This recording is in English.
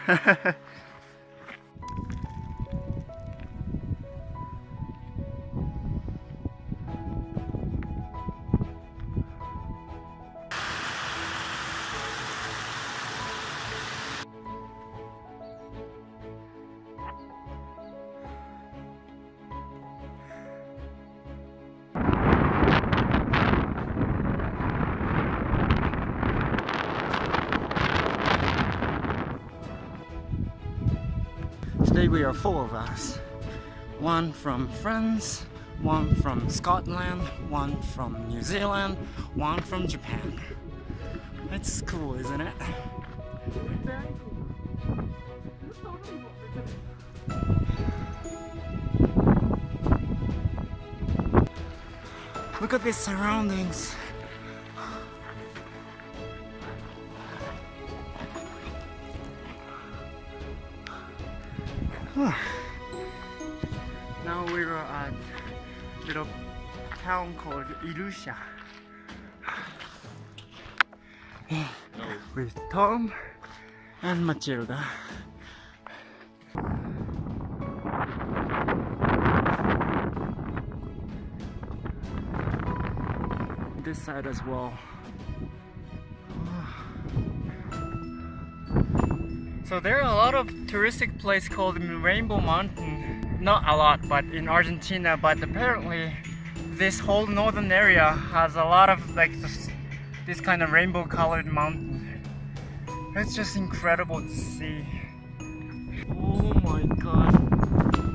Today we are 4 of us. One from France, one from Scotland, one from New Zealand, one from Japan. It's cool, isn't it? Very cool. Look at these surroundings. Now we're at a little town called Illusha with Tom and Matilda. This side as well. So there are a lot of touristic places called Rainbow Mountain. Not a lot, but in Argentina. But apparently, this whole northern area has a lot of like this kind of rainbow-colored mountain. It's just incredible to see. Oh my god!